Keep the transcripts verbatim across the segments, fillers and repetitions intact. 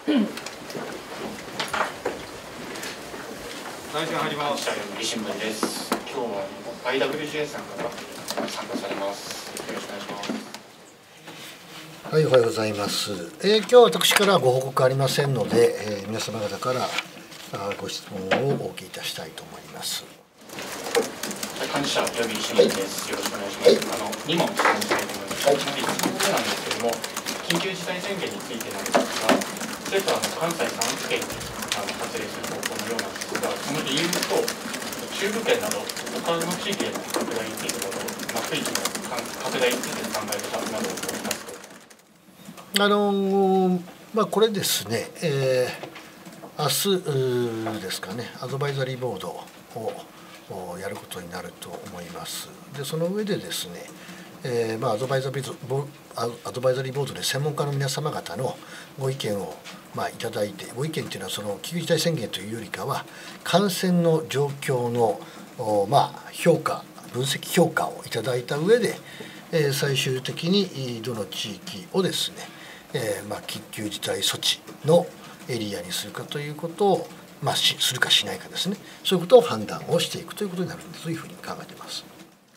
内戦入ります。読売新聞です。今日は アイダブリュージェー さんから参加されます。よろしくお願いします。 はい、おはようございます。えー、今日は私からご報告ありませんので、えー、皆様方からご質問をお受けいたしたいと思います。 幹事社読売新聞です。よろしくお願いします。はい、あのに問質問したいと思います。はい、いち問目なんですけれども、緊急事態宣言についてなんですが、政府はあの関西さん府県にあの発令する方向のようなんですが、その理由と中部圏など他の地域への拡大についてなど、まあ、区域の拡大についての考え方などをおりますと。 あのまあこれですね、えー、明日ですかね、アドバイザリーボードをやることになると思います。でその上でですね、えーまあ、アドバイザリーボードアドバイザリーボードで専門家の皆様方のご意見をまあいただいて、ご意見というのはその緊急事態宣言というよりかは感染の状況のまあ評価分析評価をいただいた上で、えー、最終的にどの地域をですね、えーまあ、緊急事態措置のエリアにするかということを、まあ、しするかしないかですね、そういうことを判断をしていくということになるんだというふうに考えています。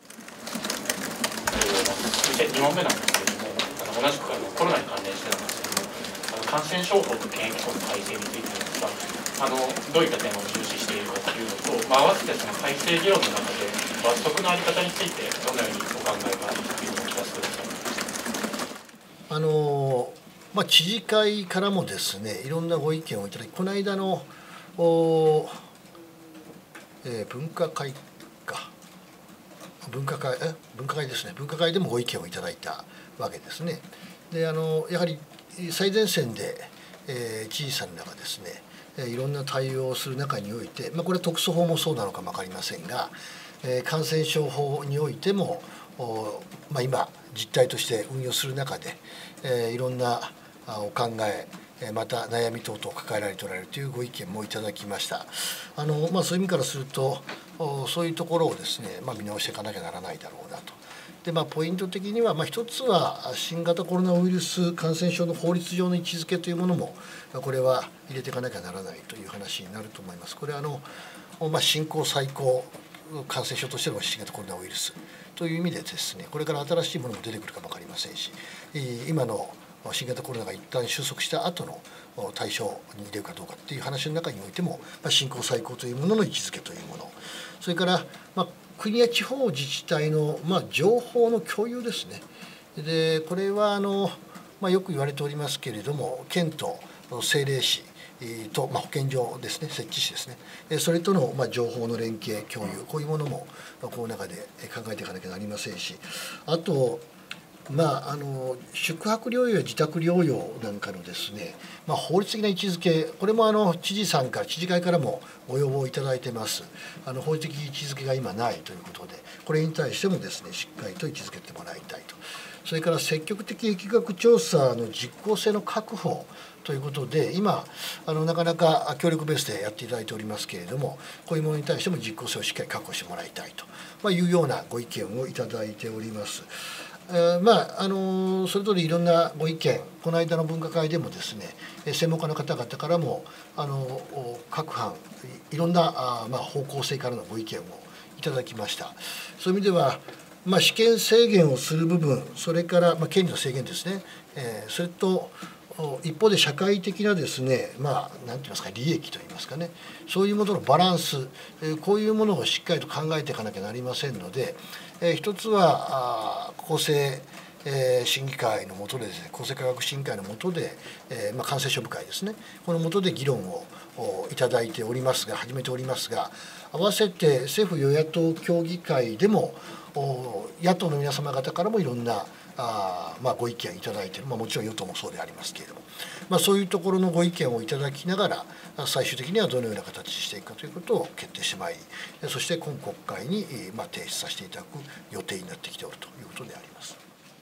に問目なんですけれども、あの同じくあのコロナに関連してなんですけれども、あの感染症法と検疫法の改正についてなんですが、あのどういった点を重視しているかというのと、まあ、合わせてその改正議論の中で罰則の在り方についてどのようにお考えかというのを聞かせてください。 あのまあ、知事会からもですね、いろんなご意見をいただき、この間のお、えー、分科会か分科会え分科会ですね分科会でもご意見をいただいたわけですね。であのやはり最前線で、えー、知事さんらがですね、いろんな対応をする中において、まあ、これは特措法もそうなのかも分かりませんが、えー、感染症法においてもお、まあ、今実態として運用する中で、えー、いろんなお考え、また悩み等々を抱えられておられるというご意見もいただきました。あの、まあ、そういう意味からすると、そういうところをですね、まあ、見直していかなきゃならないだろうなと。でまあ、ポイント的には、まあ、一つは新型コロナウイルス感染症の法律上の位置づけというものも、これは入れていかなきゃならないという話になると思います。これはあの、まあ、新興最高感染症としての新型コロナウイルスという意味でですね、これから新しいものも出てくるかも分かりませんし、今の新型コロナが一旦収束した後の対象に入れるかどうかっていう話の中においても、まあ、新興最高というものの位置づけというもの、それから、まあ、国や地方自治体の、まあ、情報の共有ですね。でこれはあの、まあ、よく言われておりますけれども、県と政令市と、まあ、保健所ですね、設置市ですね、それとの、まあ、情報の連携共有、こういうものもこの中で考えていかなきゃなりませんし、あとまあ、あの宿泊療養や自宅療養なんかのですね、まあ、法律的な位置づけ、これもあの知事さんから、知事会からもご要望いただいてます。あの法律的位置づけが今ないということで、これに対してもですね、しっかりと位置づけてもらいたいと。それから積極的疫学調査の実効性の確保ということで、今あのなかなか協力ベースでやっていただいておりますけれども、こういうものに対しても実効性をしっかり確保してもらいたいと、まあ、いうようなご意見をいただいております。えー、まああのそれぞれいろんなご意見、この間の分科会でもですね、専門家の方々からもあの各班いろんなあ、まあ、方向性からのご意見をいただきました。そういう意味では、まあ、私権制限をする部分、それから、まあ、権利の制限ですね、えー、それと一方で社会的なですね、まあ、なんて言いますか、利益といいますかね、そういうもののバランス、こういうものをしっかりと考えていかなきゃなりませんので、えー、一つは厚生審議会の下でですね、厚生科学審議会の下で、えーまあ、感染症部会ですね、この下で議論をいただいておりますが、始めておりますが、合わせて政府与野党協議会でも、野党の皆様方からもいろんなあ、まあ、ご意見いただいている、まあ、もちろん与党もそうでありますけれども、まあ、そういうところのご意見をいただきながら、最終的にはどのような形にしていくかということを決定してまいり、そして今国会に、まあ、提出させていただく予定になってきておるということであります。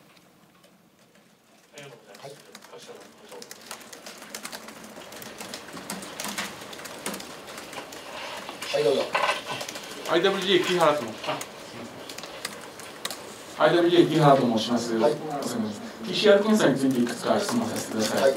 ありがとうございます。はい、 はい、どうぞ。 アイダブリュージェー 木原と申します。アイダブリュージェー 木原と申します。はい、ピーシーアール 検査についていくつか質問させてください。はい、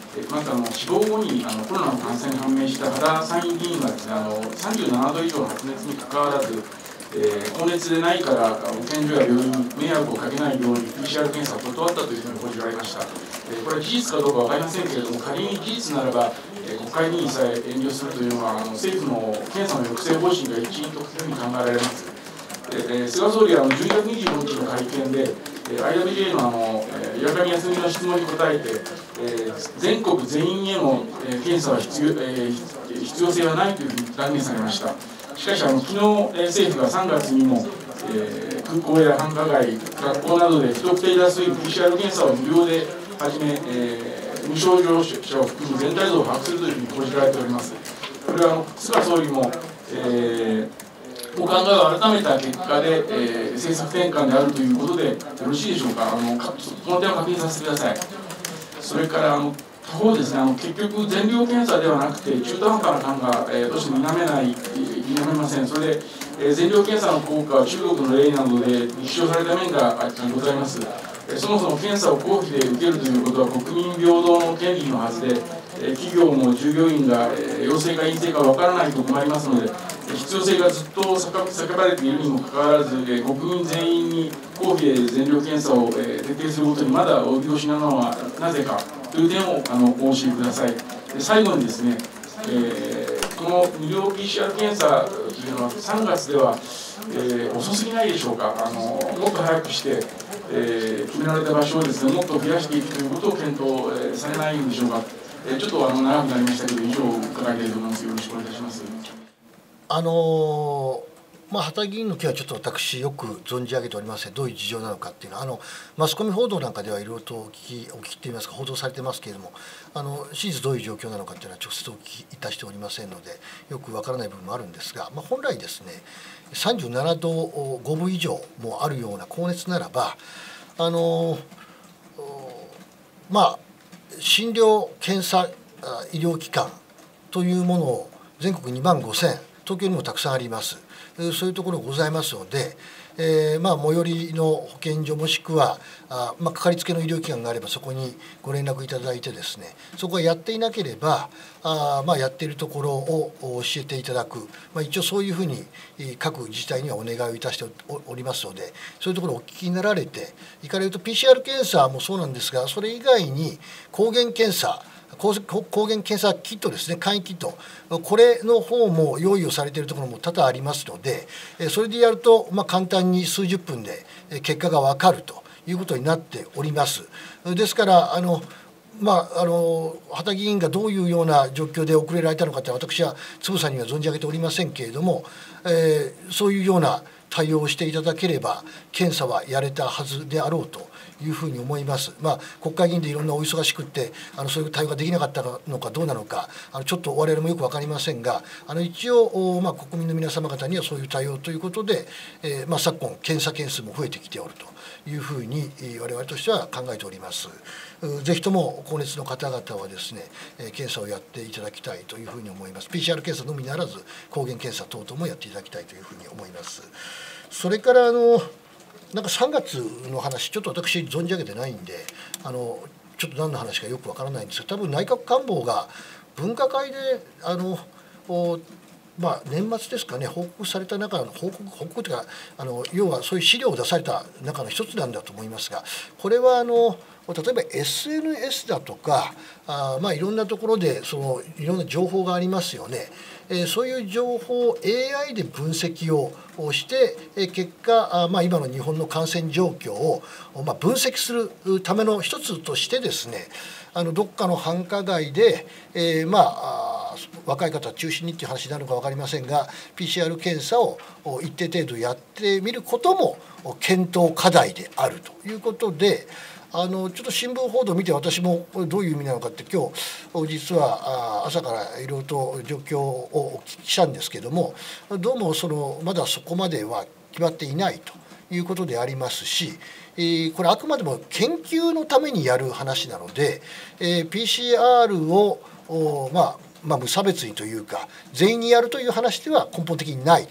まずあの死亡後にあのコロナの感染が判明した羽田参議院議員がですね、あのさんじゅうななど以上の発熱にかかわらず、えー、高熱でないから保健所や病院に迷惑をかけないように ピーシーアール 検査を断ったというふうに報じられました。えー、これは事実かどうか分かりませんけれども、仮に事実ならば、えー、国会議員さえ遠慮するというのは、あの政府の検査の抑制方針が一致というふうに考えられます。えー、菅総理はじゅうにがつにじゅうごにちの会見で、アイダブリューエー のあの岩上康美の質問に答えて、えー、全国全員への検査は必要、えー、必要性はないというふうに断言されました。しかし、あの昨日政府がさんがつにも、えー、空港や繁華街、学校などで不特定多数 ピーシーアール 検査を無料で始め、えー、無症状者を含む全体像を把握するというふうに報じられております。これはあの菅総理も、えーお考えを改めた結果で、えー、政策転換であるということでよろしいでしょうか。あのかこの点を確認させてください。それからあの他方ですね、あの結局全量検査ではなくて中途半端な感が、えー、どうしても否めない否めません。それで、えー、全量検査の効果は中国の例などで立証された面がございます。えー、そもそも検査を公費で受けるということは国民平等の権利のはずで、えー、企業も従業員が、えー、陽性か陰性か分からないと困りますので、必要性がずっと叫ばれているにもかかわらず、えー、国民全員に公費で全量検査を、えー、徹底することにまだ及び腰なのはなぜかという点をあのお教えください。で最後にですね、えー、この無料 ピーシーアール 検査というのはさんがつでは、えー、遅すぎないでしょうか。あのもっと早くして、えー、決められた場所をですねもっと増やしていくということを検討、えー、されないんでしょうか。えー、ちょっとあの長くなりましたけど以上伺いたいと思います。よろしくお願いいたします。 あのまあ、畑議員の件はちょっと私よく存じ上げておりません。どういう事情なのかっていうのはあのマスコミ報道なんかではいろいろとお聞きお聞きといいますか報道されてますけれども、あの真実どういう状況なのかっていうのは直接お聞きいたしておりませんのでよくわからない部分もあるんですが、まあ、本来ですねさんじゅうななどごぶ以上もあるような高熱ならばあのまあ診療検査医療機関というものを全国にまんごせん、東京にもたくさんあります。そういうところございますので、えー、まあ最寄りの保健所もしくはあ、まあ、かかりつけの医療機関があればそこにご連絡いただいてですね、そこがやっていなければあ、まあ、やっているところを教えていただく、まあ、一応そういうふうに各自治体にはお願いをいたしておりますので、そういうところをお聞きになられていかれると ピーシーアール 検査もそうなんですが、それ以外に抗原検査抗原検査キットですね、簡易キット、これの方も用意をされているところも多々ありますので、それでやると、まあ、簡単に数十分で結果が分かるということになっております。ですからあのまあ、あの畑議員がどういうような状況で遅れられたのかって私はつぶさには存じ上げておりませんけれども、えー、そういうような対応をしていただければ検査はやれたはずであろうというふうに思います。まあ、国会議員でいろんなお忙しくってあのそういう対応ができなかったのかどうなのかあのちょっと我々もよく分かりませんが、あの一応、まあ、国民の皆様方にはそういう対応ということで、えーまあ、昨今検査件数も増えてきておるというふうに我々としては考えております。ぜひとも高熱の方々はですね検査をやっていただきたいというふうに思います。 ピーシーアール 検査のみならず抗原検査等々もやっていただきたいというふうに思います。それからあのなんかさんがつの話ちょっと私存じ上げてないんであのちょっと何の話かよくわからないんですが、多分内閣官房が分科会であのまあ、年末ですかね報告された中の報告報告というかあの要はそういう資料を出された中の一つなんだと思いますが、これはあの例えば エスエヌエス だとかあ、まあ、いろんなところでそのいろんな情報がありますよね。えー、そういう情報を エーアイ で分析をして、えー、結果あ、まあ、今の日本の感染状況を、まあ、分析するための一つとしてですね、あのどっかの繁華街で、えー、まあ若い方中心にっていう話になるのか分かりませんが ピーシーアール 検査を一定程度やってみることも検討課題であるということで、あのちょっと新聞報道を見て私もこれどういう意味なのかって今日実は朝からいろいろと状況をお聞きしたんですけども、どうもそのまだそこまでは決まっていないということでありますし、これあくまでも研究のためにやる話なので ピーシーアール をまあまあ無差別にというか全員にやるという話では根本的にないと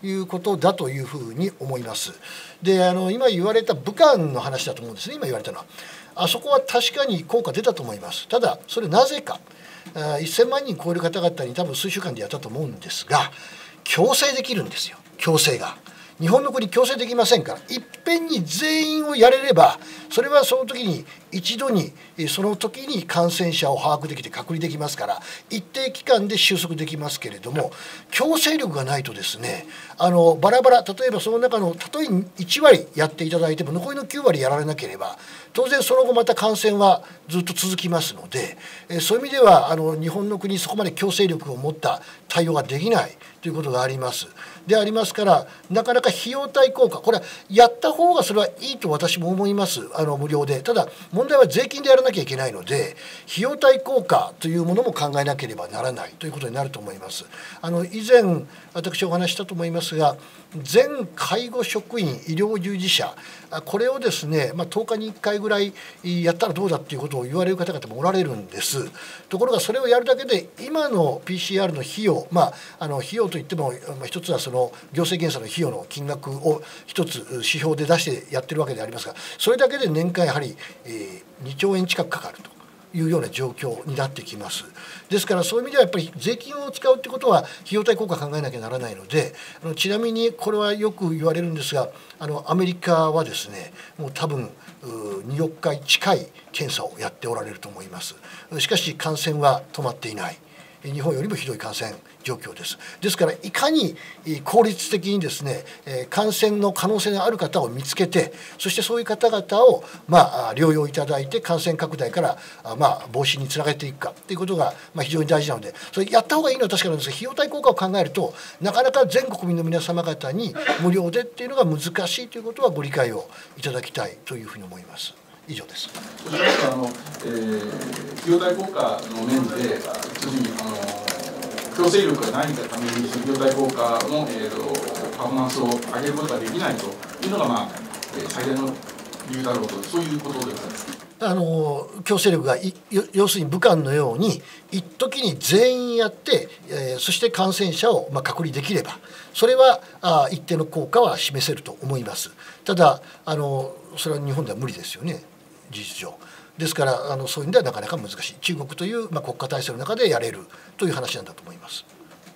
いうことだというふうに思います。で、あの今言われた武漢の話だと思うんですね、今言われたのは。あそこは確かに効果出たと思います。ただ、それなぜか、せんまんにん超える方々に多分数週間でやったと思うんですが、強制できるんですよ、強制が。日本の国強制できませんから、いっぺんに全員をやれれば、それはその時に一度にその時に感染者を把握できて隔離できますから、一定期間で収束できますけれども、強制力がないとですね、あのバラバラ、例えばその中の例えいちわりやっていただいても残りのきゅうわりやられなければ、当然その後また感染はずっと続きますので、そういう意味ではあの日本の国そこまで強制力を持った対応ができないということがあります。でありますから、なかなか費用対効果、これはやった方がそれはいいと私も思います、あの無料で。ただ、問題は税金でやらなきゃいけないので、費用対効果というものも考えなければならないということになると思います。あの以前、私お話したと思いますが、全介護職員、医療従事者、これをですね、まあ、とおかにいっかいぐらいやったらどうだということを言われる方々もおられるんです。ところが、それをやるだけで、今の ピーシーアール の費用、まあ、あの費用といっても、一つはその行政検査の費用の金額を一つ指標で出してやってるわけでありますが、それだけで年間やはりにちょうえん近くかかるというような状況になってきます。ですから、そういう意味ではやっぱり税金を使うということは費用対効果考えなきゃならないので、あのちなみにこれはよく言われるんですが、あのアメリカはですね、もう多分におくかい近い検査をやっておられると思います。しかし感染は止まっていない。日本よりもひどい感染状況です。ですから、いかに効率的にですね、感染の可能性のある方を見つけて、そしてそういう方々を、まあ、療養いただいて、感染拡大から、まあ、防止につなげていくかということが、まあ、非常に大事なので、それやった方がいいのは確かなんですが、費用対効果を考えると、なかなか全国民の皆様方に無料でっていうのが難しいということはご理解をいただきたいというふうに思います。以上です。 そうしますと、あの、えー、費用対効果の面で、要するにあの強制力がないがために、費用対効果の、えー、とパフォーマンスを上げることができないというのが、まあ、えー、最大の理由だろうと、そういうことでございます。 あの強制力が要するに武漢のように一時に全員やって、えー、そして感染者をまあ隔離できれば、それはあ一定の効果は示せると思います。ただあのそれは日本では無理ですよね、事実上。ですからあのそういう意味ではなかなか難しい、中国という、まあ、国家体制の中でやれるという話なんだと思います。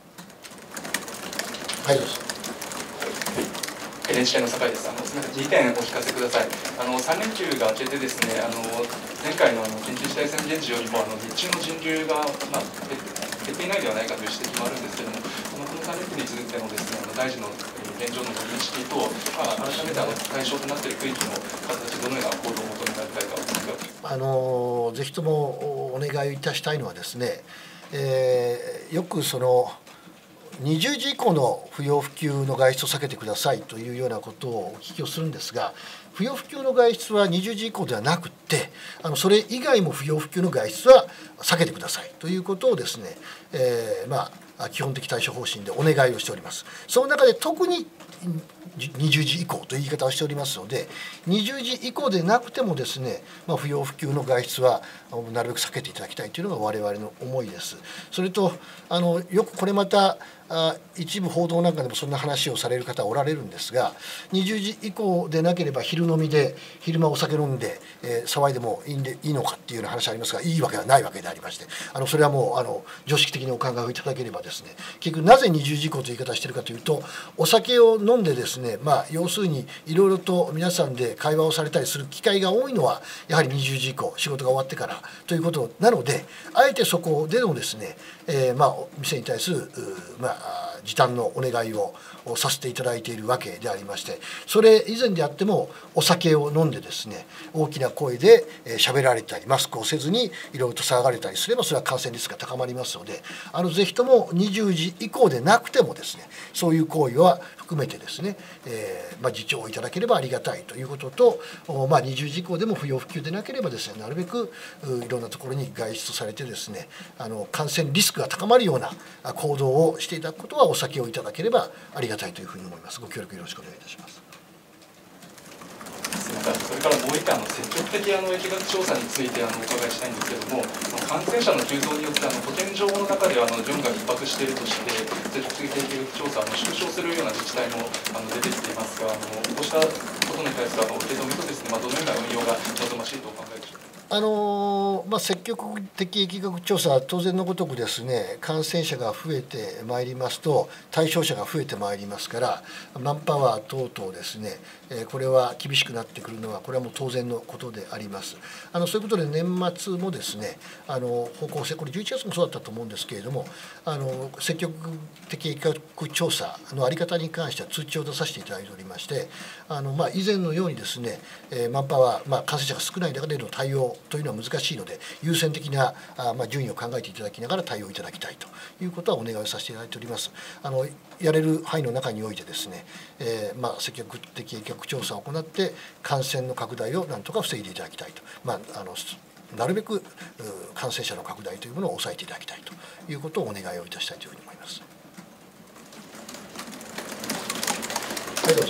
はい、どうぞ。 エヌエイチケー の酒井です。あのすみません、にてんお聞かせください。あのさん連休が明けてですね、あの前回のあの緊急事態宣言時よりもあの日中の人流が、まあ、減っていないではないかという指摘もあるんですけれども、このこのさん連休についてのですね、あの大臣の現状のご認識と、まあ、改めてあの対象となっている区域の方たち、どのような行動を求められたいか。 あのぜひともお願いいたしたいのはですね、えー、よくそのにじゅうじ以降の不要不急の外出を避けてくださいというようなことをお聞きをするんですが、不要不急の外出はにじゅうじ以降ではなくて、あのそれ以外も不要不急の外出は避けてくださいということをですね、えー、まあ基本的対処方針でお願いをしております。その中で特ににじゅうじ以降という言い方をしておりますので、にじゅうじ以降でなくてもですね、まあ、不要不急の外出はなるべく避けていただきたいというのが我々の思いです。それとあのよくこれまたあ一部報道なんかでもそんな話をされる方はおられるんですが、にじゅうじ以降でなければ昼飲みで昼間お酒飲んで、えー、騒いでもいいんでいいのかっていうような話ありますが、いいわけはないわけでありまして、あのそれはもうあの常識的にお考えをいただければですね、結局なぜにじゅうじ以降という言い方をしているかというと、お酒を飲んでですね、まあ、要するにいろいろと皆さんで会話をされたりする機会が多いのはやはりにじゅうじ以降、仕事が終わってからということなので、あえてそこでのですね、えー、まあ店に対するまあ時短のお願いをさせていただいているわけでありまして、それ以前であってもお酒を飲んでですね、大きな声で喋られたりマスクをせずにいろいろと騒がれたりすれば、それは感染リスクが高まりますので、あのぜひともにじゅうじ以降でなくてもですね、そういう行為は含めてですね、えーまあ、自重いただければありがたいということと、まあ、にじゅうじ以降でも不要不急でなければですね、なるべくいろんなところに外出されてですね、あの感染リスクが高まるような行動をしていただくことはお酒をいただければありがたいというふうに思います。ご協力よろしくお願いいたします。 すみません、それからもう一回、あの積極的あの疫学調査についてあのお伺いしたいんですけれども、感染者の急増によってあの保健所の中ではあの準備が逼迫しているとして、積極的疫学調査を縮小するような自治体もあの出てきていますが、あのこうしたことに対するあの受け止めとですね、まあ、どのような運用が望ましいとお考えでしょうか。 あのまあ、積極的疫学調査、当然のごとくですね、感染者が増えてまいりますと、対象者が増えてまいりますから、マンパワー等々ですね、これは厳しくなってくるのは、これはもう当然のことであります。あのそういうことで、年末もですね、あの方向性、これ、じゅういちがつもそうだったと思うんですけれども、あの積極的疫学調査の在り方に関しては通知を出させていただいておりまして、あのまあ、以前のようにですね、マンパワー、まあ、感染者が少ない中での対応というのは難しいので、優先的なあ、まあ、順位を考えていただきながら対応いただきたいということはお願いをさせていただいております。あのやれる範囲の中においてですね、えーまあ、積極的疫学調査を行って感染の拡大をなんとか防いでいただきたいと、まあ、あのなるべく感染者の拡大というものを抑えていただきたいということをお願いをいたしたいというふうに思います。はい、どうぞ。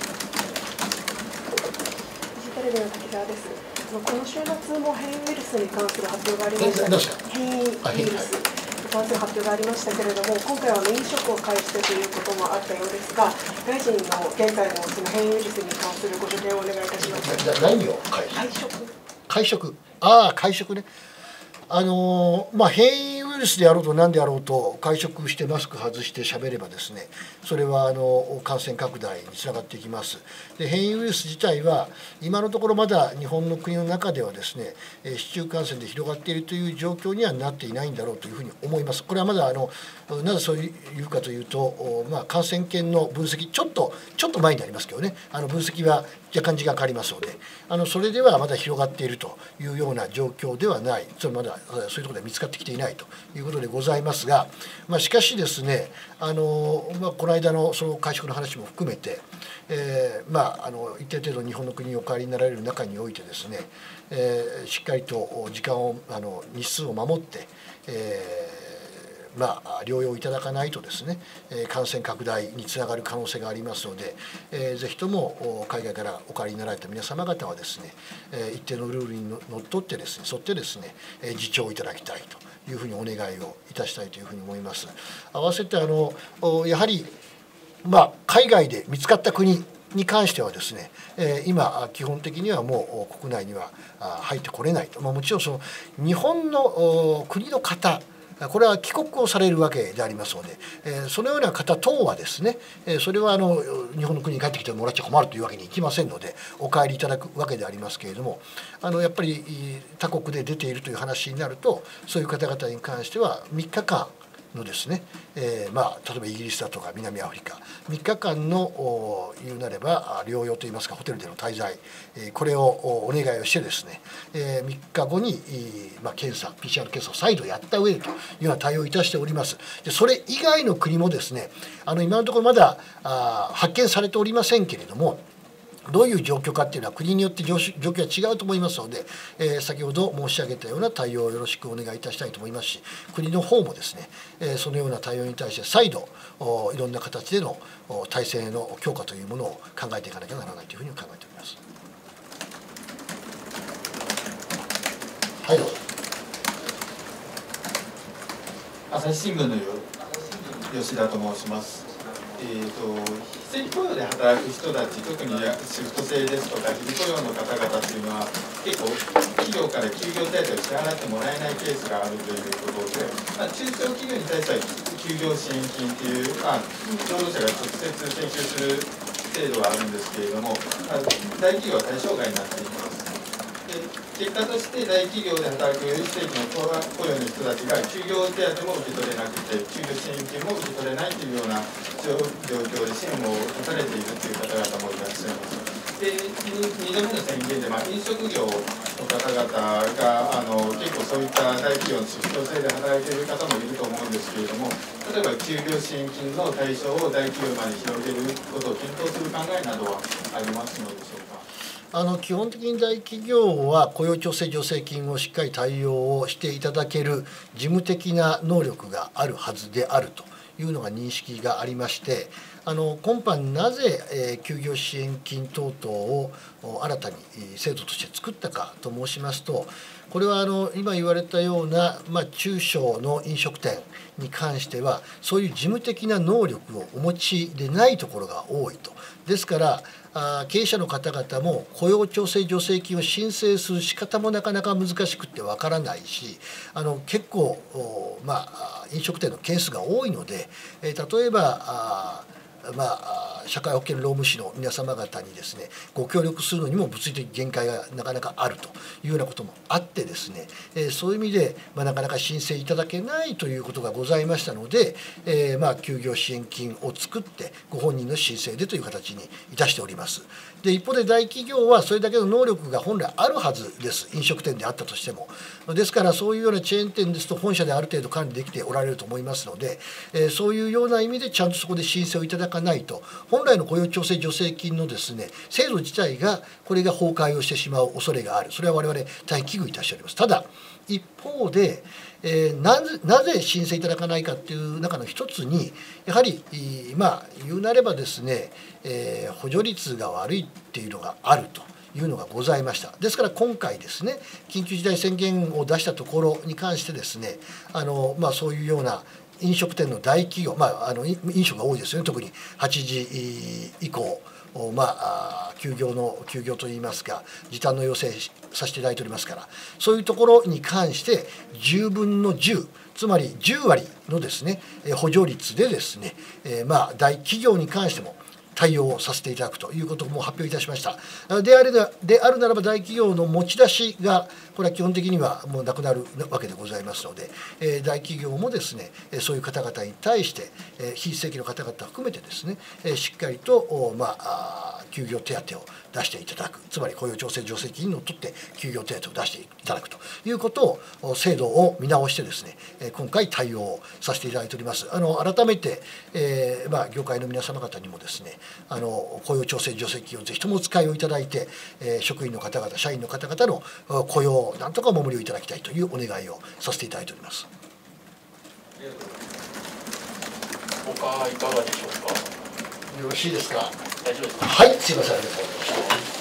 フジテレビの滝沢です。この週末も変異ウイルスに関する発表がありました。変異ウイルスに関する発表がありましたけれども、今回はメインショックを介してということもあったようですが、大臣の現在のその変異ウイルスに関するご助言をお願いいたします。 何を会食会食ああ会食ね。あのまあ、変異ウイルスであろうと何であろうと会食してマスク外して喋ればですね、それはあの感染拡大につながっていきます。で変異ウイルス自体は今のところまだ日本の国の中ではですね、市中感染で広がっているという状況にはなっていないんだろうというふうに思います。これはまだあのなぜそういうかというと、まあ、感染研の分析ちょっとちょっと前になりますけどね、あの分析は若干時間かかりますので、あのそれではまだ広がっているというような状況ではない、つまりまだそういうところで見つかってきていないということでございますが、まあ、しかしですね、あの、まあ、この間のその会食の話も含めて、えーまあ、あの一定程度日本の国にお帰りになられる中においてですね、えー、しっかりと時間をあの日数を守って、えーまあ、療養いただかないとですね、感染拡大につながる可能性がありますので、えー、ぜひとも海外からお帰りになられた皆様方はですね、一定のルールにのっとってですね、沿ってですね、自重いただきたいというふうにお願いをいたしたいというふうに思います。合わせてあのやはり、まあ、海外で見つかった国に関してはですね、今基本的にはもう国内には入ってこれないと、まあ、もちろんその日本の国の方、これは帰国をされるわけでありますので、そのような方等はですね、それはあの日本の国に帰ってきてもらっちゃ困るというわけにいきませんので、お帰りいただくわけでありますけれども、あのやっぱり他国で出ているという話になると、そういう方々に関してはみっかかんのですね、えー、まあ例えばイギリスだとか南アフリカみっかかんの言うなれば療養といいますかホテルでの滞在、これをお願いをしてですね、えー、みっかごに、まあ、検査 ピーシーアール 検査を再度やった上でというような対応をいたしております。でそれ以外の国もですね、あの今のところまだあ発見されておりませんけれども、どういう状況かっていうのは国によって状況は違うと思いますので、えー、先ほど申し上げたような対応をよろしくお願いいたしたいと思いますし、国の方もですね、えー、そのような対応に対して再度いろんな形での体制の強化というものを考えていかなきゃならないというふうに考えております。はい、どうぞ。 朝日新聞の吉田と申します。えーと、非正規雇用で働く人たち、特にシフト制ですとか、非雇用の方々というのは、結構、企業から休業手当を支払ってもらえないケースがあるということで、まあ、中小企業に対しては休業支援金という、まあ、労働者が直接請求する制度はあるんですけれども、まあ、大企業は対象外になっています。結果として大企業で働く非正規の雇用の人たちが休業手当も受け取れなくて、休業支援金も受け取れないというような状況で支援を出されているという方々もいらっしゃいます。で、にどめの宣言で、まあ、飲食業の方々があの結構そういった大企業のシフト制で働いている方もいると思うんですけれども、例えば休業支援金の対象を大企業まで広げることを検討する考えなどはありますのでしょうか。 あの基本的に大企業は雇用調整助成金をしっかり対応をしていただける事務的な能力があるはずであるというのが認識がありまして、 あの今般なぜ、えー、休業支援金等々を新たに制度として作ったかと申しますと、これはあの今言われたような、まあ、中小の飲食店に関してはそういう事務的な能力をお持ちでないところが多いと。ですからあ経営者の方々も雇用調整助成金を申請する仕方もなかなか難しくってわからないし、あの結構、まあ、飲食店の件数が多いので、えー、例えばあまあ、社会保険労務士の皆様方にですねご協力するのにも物理的限界がなかなかあるというようなこともあってですね、えー、そういう意味で、まあ、なかなか申請いただけないということがございましたので、えー、まあ休業支援金を作ってご本人の申請でという形にいたしております。で一方で大企業はそれだけの能力が本来あるはずです。飲食店であったとしても。ですからそういうようなチェーン店ですと本社である程度管理できておられると思いますので、えー、そういうような意味でちゃんとそこで申請をいただかないと本来の雇用調整助成金のですね制度自体がこれが崩壊をしてしまう恐れがある。それは我々大変危惧いたしております。ただ一方で、えー、なぜ、なぜ申請いただかないかっていう中の一つにやはりまあ言うなればですね、えー、補助率が悪いっていうのがあるというのがございました。ですから今回ですね緊急事態宣言を出したところに関してですねあの、まあ、そういうような飲食店の大企業、まあ、あの飲食が多いですよね。特にはちじ以降、まあ、休業の休業といいますか時短の要請させていただいておりますから、そういうところに関してじゅうぶんのじゅうつまりじゅうわりのですね補助率でですね、えー、まあ大企業に関しても対応させていただくということも発表いたしました。であれだであるならば大企業の持ち出しがこれは基本的にはもうなくなるわけでございますので、えー、大企業もですねそういう方々に対して、えー、非正規の方々含めてですね、えー、しっかりと、まあ、休業手当を出していただく、つまり雇用調整助成金にのっとって休業手当を出していただくということを制度を見直してですね今回対応させていただいております。あの改めて、えーまあ、業界の皆様方にもですねあの雇用調整助成金をぜひともお使いをいただいて、えー、職員の方々社員の方々の雇用をなんとかお守りをいただきたいというお願いをさせていただいております。 他いかがでしょうか。 よろしいですか。 大丈夫ですか。 はい、すいません、ありがとうございました。